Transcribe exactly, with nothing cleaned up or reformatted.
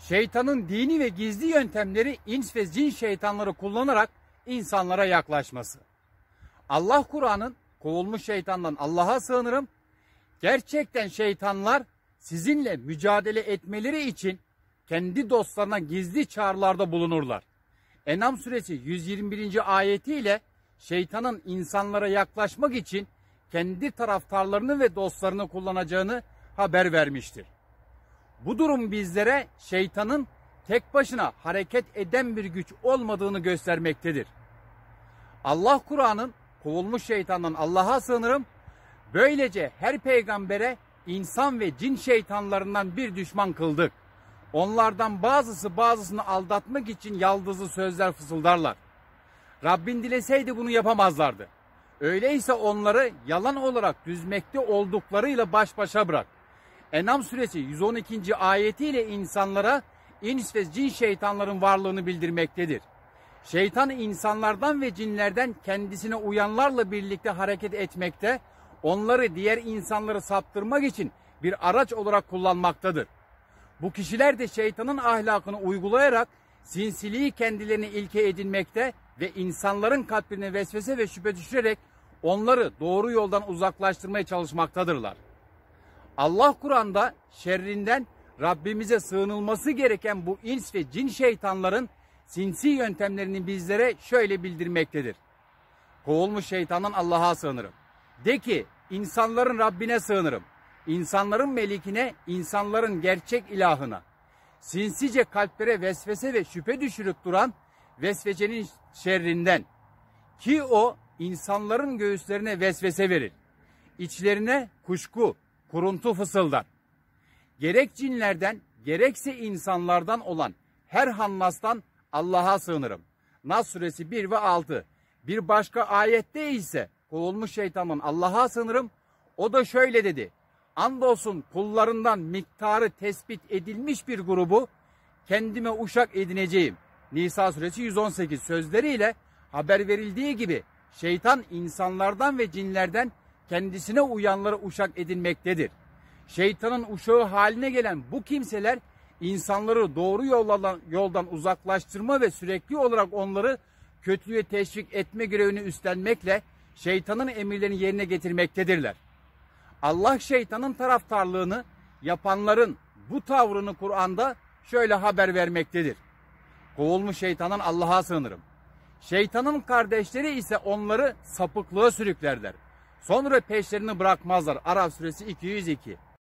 şeytanın dini ve gizli yöntemleri ins ve cin şeytanları kullanarak insanlara yaklaşması. Allah Kur'an'ın kovulmuş şeytandan Allah'a sığınırım. Gerçekten şeytanlar sizinle mücadele etmeleri için kendi dostlarına gizli çağrılarda bulunurlar. En'am suresi yüz yirmi birinci ayetiyle şeytanın insanlara yaklaşmak için kendi taraftarlarını ve dostlarını kullanacağını haber vermiştir. Bu durum bizlere şeytanın tek başına hareket eden bir güç olmadığını göstermektedir. Allah Kur'an'ın kovulmuş şeytandan Allah'a sığınırım. Böylece her peygambere insan ve cin şeytanlarından bir düşman kıldık. Onlardan bazısı bazısını aldatmak için yaldızlı sözler fısıldarlar. Rabbin dileseydi bunu yapamazlardı. Öyleyse onları yalan olarak düzmekte olduklarıyla baş başa bırak. En'am suresi yüz on ikinci ayetiyle insanlara ins ve cin şeytanların varlığını bildirmektedir. Şeytan insanlardan ve cinlerden kendisine uyanlarla birlikte hareket etmekte, onları diğer insanları saptırmak için bir araç olarak kullanmaktadır. Bu kişiler de şeytanın ahlakını uygulayarak sinsiliği kendilerine ilke edinmekte ve insanların kalbine vesvese ve şüphe düşürerek onları doğru yoldan uzaklaştırmaya çalışmaktadırlar. Allah Kur'an'da şerrinden Rabbimize sığınılması gereken bu ins ve cin şeytanların sinsi yöntemlerini bizlere şöyle bildirmektedir. Kovulmuş şeytandan Allah'a sığınırım. De ki insanların Rabbine sığınırım. İnsanların melikine, insanların gerçek ilahına. Sinsice kalplere vesvese ve şüphe düşürüp duran vesvesenin şerrinden. Ki o insanların göğüslerine vesvese verir. İçlerine kuşku, kuruntu fısıldar. Gerek cinlerden, gerekse insanlardan olan her hannastan Allah'a sığınırım. Nas suresi bir ve altı. Bir başka ayette ise kovulmuş şeytanın Allah'a sığınırım. O da şöyle dedi. Andolsun kullarından miktarı tespit edilmiş bir grubu kendime uşak edineceğim. Nisa suresi yüz on sekiz sözleriyle haber verildiği gibi şeytan insanlardan ve cinlerden kendisine uyanları uşak edinmektedir. Şeytanın uşağı haline gelen bu kimseler insanları doğru yoldan, yoldan uzaklaştırma ve sürekli olarak onları kötülüğe teşvik etme görevini üstlenmekle şeytanın emirlerini yerine getirmektedirler. Allah şeytanın taraftarlığını yapanların bu tavrını Kur'an'da şöyle haber vermektedir. Kovulmuş şeytandan Allah'a sığınırım. Şeytanın kardeşleri ise onları sapıklığa sürüklerler. Sonra peşlerini bırakmazlar. Araf suresi iki yüz iki.